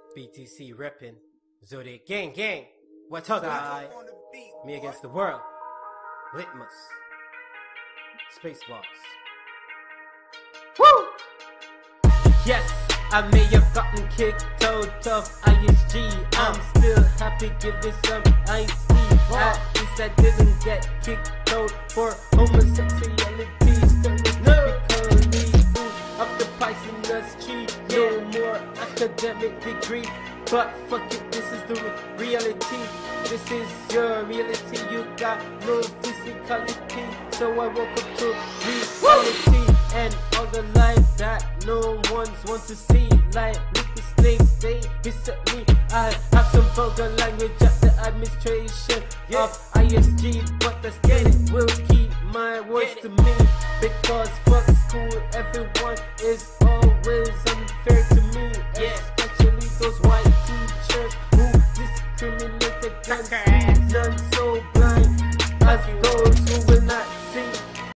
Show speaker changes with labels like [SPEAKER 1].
[SPEAKER 1] BTC reppin', Zodiac gang gang, what's up? Me against the world, Litmus, Space Bars. Woo! Yes, I may have gotten kicked out of ISG. I'm still happy, give me some IC. At least I didn't get kicked out for homosexuality. Stereotypically of the poisonous tree. No more academic degree, but fuck it, this is the reality. This is your reality. You got no physicality, so I woke up to reality. And all the life that no one's want to see, like with the slaves, they hiss at me. I have some vulgar language at the administration of ISG, but the state will keep my words to me, because fuck school, everyone is always unfair to me, especially those white teachers who discriminate against me. None so